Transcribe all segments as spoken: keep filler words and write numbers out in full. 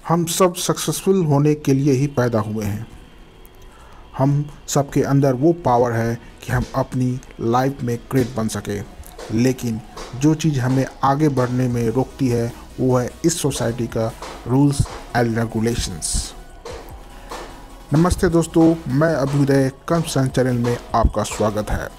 हम सब सक्सेसफुल होने के लिए ही पैदा हुए हैं। हम सबके अंदर वो पावर है कि हम अपनी लाइफ में ग्रेट बन सके, लेकिन जो चीज़ हमें आगे बढ़ने में रोकती है वो है इस सोसाइटी का रूल्स एंड रेगुलेशंस। नमस्ते दोस्तों, मैं अभ्युदय कर्म चैनल में आपका स्वागत है।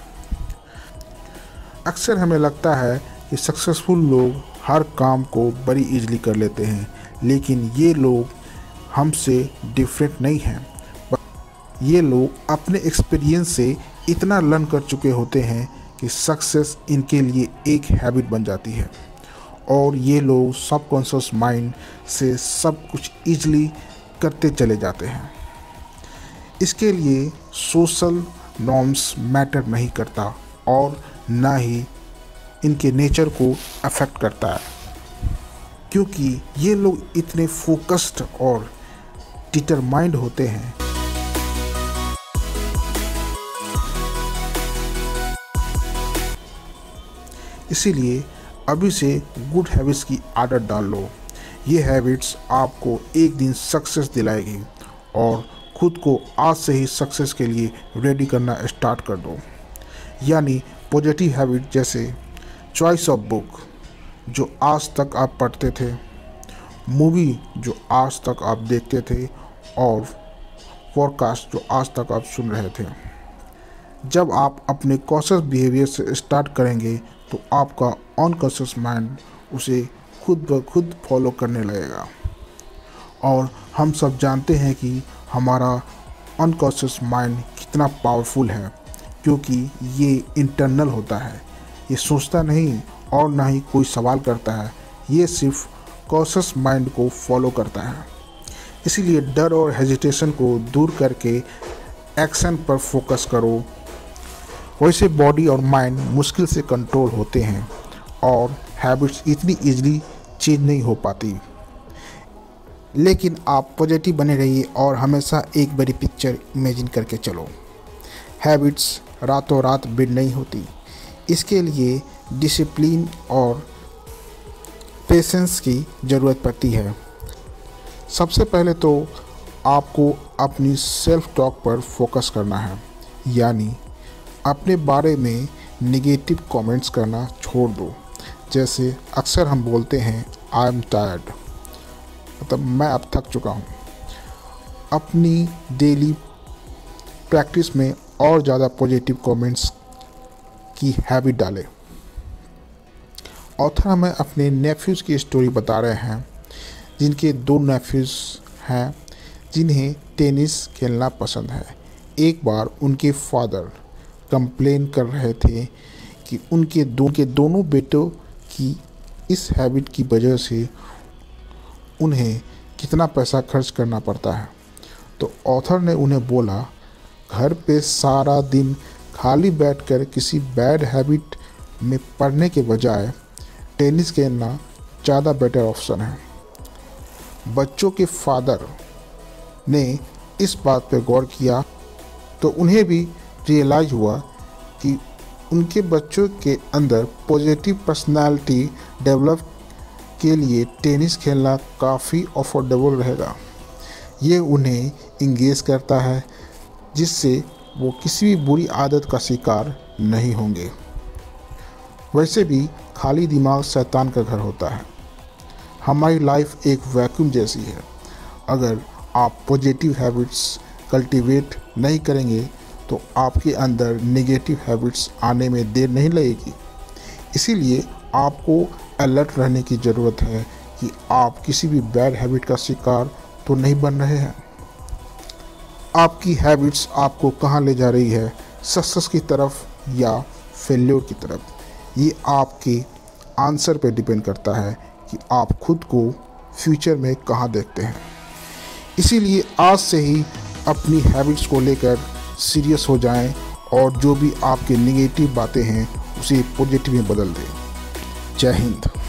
अक्सर हमें लगता है कि सक्सेसफुल लोग हर काम को बड़ी इजीली कर लेते हैं, लेकिन ये लोग हमसे डिफरेंट नहीं हैं। ये लोग अपने एक्सपीरियंस से इतना लर्न कर चुके होते हैं कि सक्सेस इनके लिए एक हैबिट बन जाती है और ये लोग सबकॉन्शियस माइंड से सब कुछ ईजिली करते चले जाते हैं। इसके लिए सोशल नॉर्म्स मैटर नहीं करता और ना ही इनके नेचर को अफेक्ट करता है, क्योंकि ये लोग इतने फोकस्ड और डिटरमाइंड होते हैं। इसीलिए अभी से गुड हैबिट्स की आदत डाल लो। ये हैबिट्स आपको एक दिन सक्सेस दिलाएगी और खुद को आज से ही सक्सेस के लिए रेडी करना स्टार्ट कर दो। यानी पॉजिटिव हैबिट जैसे चॉइस ऑफ बुक जो आज तक आप पढ़ते थे, मूवी जो आज तक आप देखते थे और पॉडकास्ट जो आज तक आप सुन रहे थे। जब आप अपने कॉन्शियस बिहेवियर से स्टार्ट करेंगे तो आपका अनकॉन्शियस माइंड उसे खुद ब खुद फॉलो करने लगेगा। और हम सब जानते हैं कि हमारा अनकॉन्शियस माइंड कितना पावरफुल है, क्योंकि ये इंटरनल होता है। ये सोचता नहीं और ना ही कोई सवाल करता है, ये सिर्फ कॉन्शियस माइंड को फॉलो करता है। इसीलिए डर और हेजिटेशन को दूर करके एक्शन पर फोकस करो। वैसे बॉडी और माइंड मुश्किल से कंट्रोल होते हैं और हैबिट्स इतनी इजीली चेंज नहीं हो पाती। लेकिन आप पॉजिटिव बने रहिए और हमेशा एक बड़ी पिक्चर इमेजिन करके चलो। हैबिट्स रातों रात बिल्ड नहीं होती, इसके लिए डिसिप्लिन और पेशेंस की ज़रूरत पड़ती है। सबसे पहले तो आपको अपनी सेल्फ टॉक पर फोकस करना है, यानी अपने बारे में नेगेटिव कमेंट्स करना छोड़ दो। जैसे अक्सर हम बोलते हैं आई एम टायर्ड, मतलब मैं अब थक चुका हूँ। अपनी डेली प्रैक्टिस में और ज़्यादा पॉजिटिव कमेंट्स की हैबिट डालें। ऑथर हमें अपने नेफ्यूज़ की स्टोरी बता रहे हैं, जिनके दो नेफ्यूज़ हैं जिन्हें टेनिस खेलना पसंद है। एक बार उनके फादर कंप्लेन कर रहे थे कि उनके दो के दोनों बेटों की इस हैबिट की वजह से उन्हें कितना पैसा खर्च करना पड़ता है। तो ऑथर ने उन्हें बोला, घर पे सारा दिन खाली बैठकर किसी बैड हैबिट में पड़ने के बजाय टेनिस खेलना ज़्यादा बेटर ऑप्शन है। बच्चों के फादर ने इस बात पर गौर किया तो उन्हें भी रियलाइज़ हुआ कि उनके बच्चों के अंदर पॉजिटिव पर्सनालिटी डेवलप के लिए टेनिस खेलना काफ़ी अफोर्डेबल रहेगा। ये उन्हें इंगेज करता है, जिससे वो किसी भी बुरी आदत का शिकार नहीं होंगे। वैसे भी खाली दिमाग शैतान का घर होता है। हमारी लाइफ एक वैक्यूम जैसी है। अगर आप पॉजिटिव हैबिट्स कल्टीवेट नहीं करेंगे तो आपके अंदर नेगेटिव हैबिट्स आने में देर नहीं लगेगी। इसीलिए आपको अलर्ट रहने की ज़रूरत है कि आप किसी भी बैड हैबिट का शिकार तो नहीं बन रहे हैं। आपकी हैबिट्स आपको कहाँ ले जा रही है, सक्सेस की तरफ या फेल्योर की तरफ, ये आपके आंसर पे डिपेंड करता है कि आप खुद को फ्यूचर में कहाँ देखते हैं। इसीलिए आज से ही अपनी हैबिट्स को लेकर सीरियस हो जाएं और जो भी आपके नेगेटिव बातें हैं उसे पॉजिटिव में बदल दें। जय हिंद।